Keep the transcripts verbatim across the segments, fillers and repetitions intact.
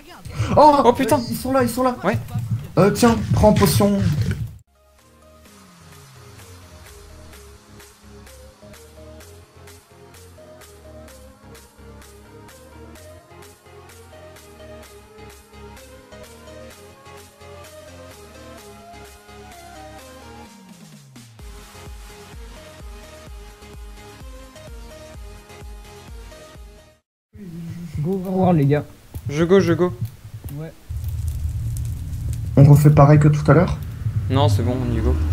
Oh, Oh putain. euh, ils sont là, ils sont là. Ouais. Euh, tiens, prends potion. Go voir les gars. Je go, je go. Ouais. On refait pareil que tout à l'heure. Non, c'est bon, on y go.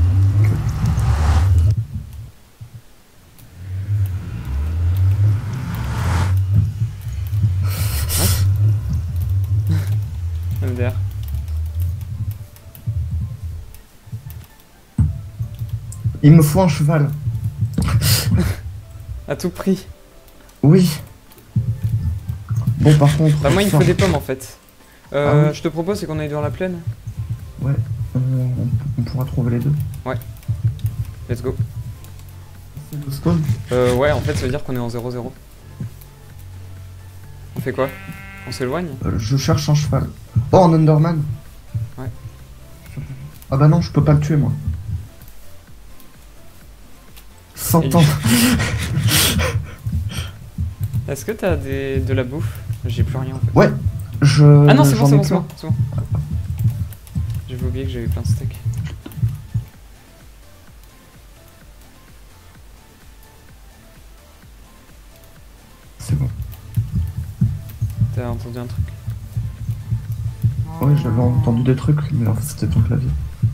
M D R. Il me faut un cheval. À tout prix. Oui. Bon, par contre. Bah, moi, il me ça- faut des pommes en fait. Euh, Ah oui. Je te propose, c'est qu'on aille dans la plaine. Ouais, on, on- on pourra trouver les deux. Let's go. C'est le spawn. Euh, ouais, en fait, ça veut dire qu'on est en zéro zéro. On fait quoi? On s'éloigne? Euh, je cherche un cheval. Oh, un Underman. Ouais. Ah bah non, je peux pas le tuer, moi. cent Et- ans. Est-ce que t'as des... de la bouffe? J'ai plus rien en fait. Ouais, je. Ah non, c'est bon, j'en c'est ai bon, c'est plein. bon, c'est bon. J'avais oublié que j'avais plein de steaks. C'est bon. T'as entendu un truc? Ouais, j'avais entendu des trucs, mais en fait, c'était ton clavier.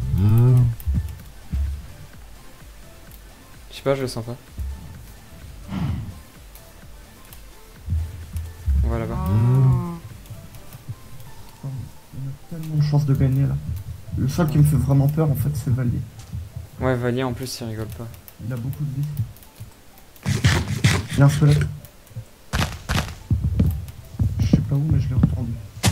Je sais pas, je le sens pas. On va là-bas. On a tellement de chances de gagner là. Le seul qui me fait vraiment peur, en fait, c'est Valier. Ouais, Valier en plus, il rigole pas. Il a beaucoup de vie. Il y a un squelette. Je sais pas où, mais je l'ai entendu.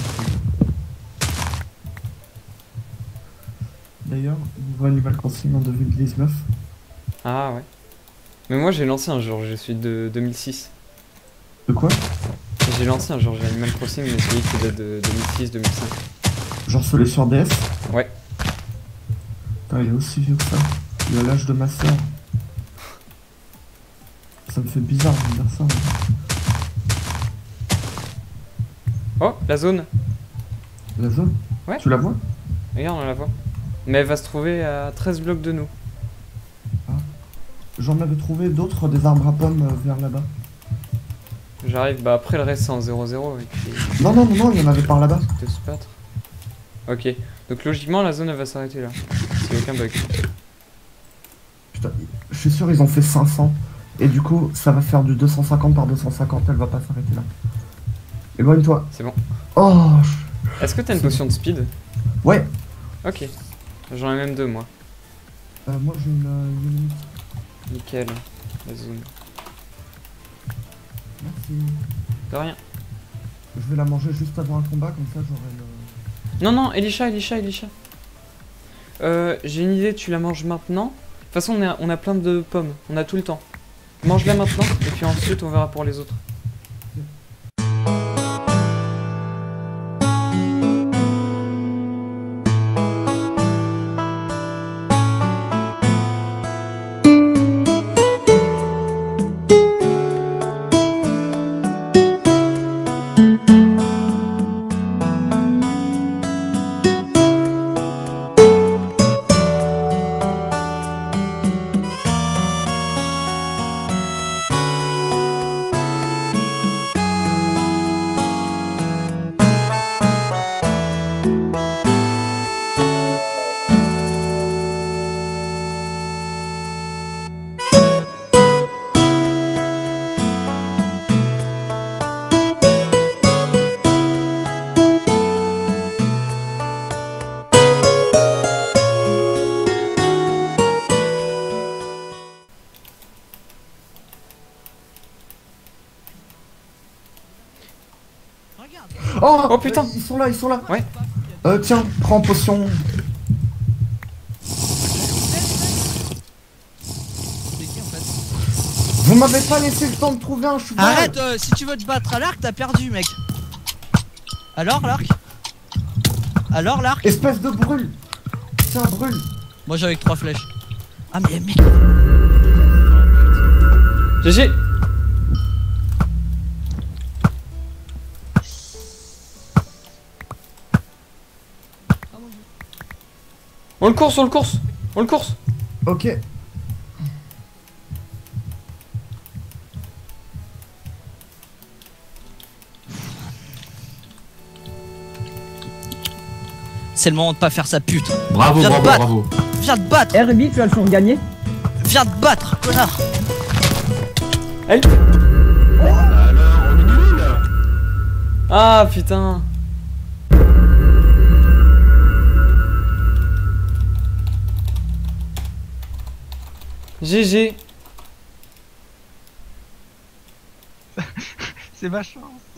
D'ailleurs, nouveau Animal Crossing en deux mille dix-neuf. Ah ouais. Mais moi, j'ai lancé un jour, je suis de deux mille six. De quoi? J'ai lancé un jour, j'ai Animal Crossing, mais celui qui date de deux mille six deux mille cinq. Genre celui sur D S? Ouais. Putain, il est aussi vieux que ça. Il a l'âge de ma soeur. Ça me fait bizarre de dire ça. Mais... Oh, la zone. La zone? Ouais. Tu la vois? Regarde, on la voit. Mais elle va se trouver à treize blocs de nous. J'en avais trouvé d'autres, des arbres à pommes euh, vers là-bas. J'arrive, bah après le reste c'est en zéro zéro et puis Non, non, non, non, il y en avait par là-bas. de se battre. Ok, donc logiquement la zone elle va s'arrêter là. S'il y a aucun bug. Putain, je suis sûr ils ont fait cinq cents. Et du coup, ça va faire du deux cent cinquante par deux cent cinquante, elle va pas s'arrêter là. Éloigne-toi. C'est bon. Oh je- Est-ce que t'as une C'est potion de speed? Ouais. Ok. J'en ai même deux moi. Euh, moi j'ai une, euh, une minute. Nickel. La zone. Merci. De rien. Je vais la manger juste avant un combat, comme ça j'aurai le... Non, non, Elisha, Elisha, Elisha. Euh, j'ai une idée, tu la manges maintenant. De toute façon, on a, on a plein de pommes, on a tout le temps. Mange-la maintenant, et puis ensuite on verra pour les autres. Oh, Oh, putain. euh, ils sont là, ils sont là. Ouais. Euh, tiens, prends potion. Vous m'avez pas laissé le temps de trouver un cheval. Arrête, euh, si tu veux te battre à l'arc, t'as perdu, mec. Alors l'arc? Alors l'arc? Espèce de brûle. Tiens, brûle. Moi j'ai avec trois flèches. Ah mais mec. G G. On le course, on le course. On le course. Ok. C'est le moment de pas faire sa pute. Bravo, Viens te bravo, battre. bravo. Viens te battre. Eh Ruby, tu as le chance de gagner. Viens te battre, connard. Elle. Alors, on est nul là. Ah putain. G G. C'est ma chance.